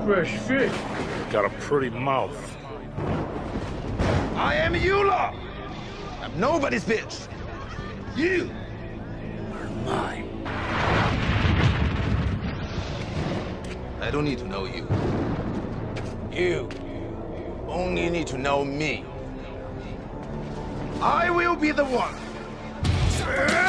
Fresh fish. Got a pretty mouth. I am Eula! I'm nobody's bitch! You are mine. I don't need to know you. You only need to know me. I will be the one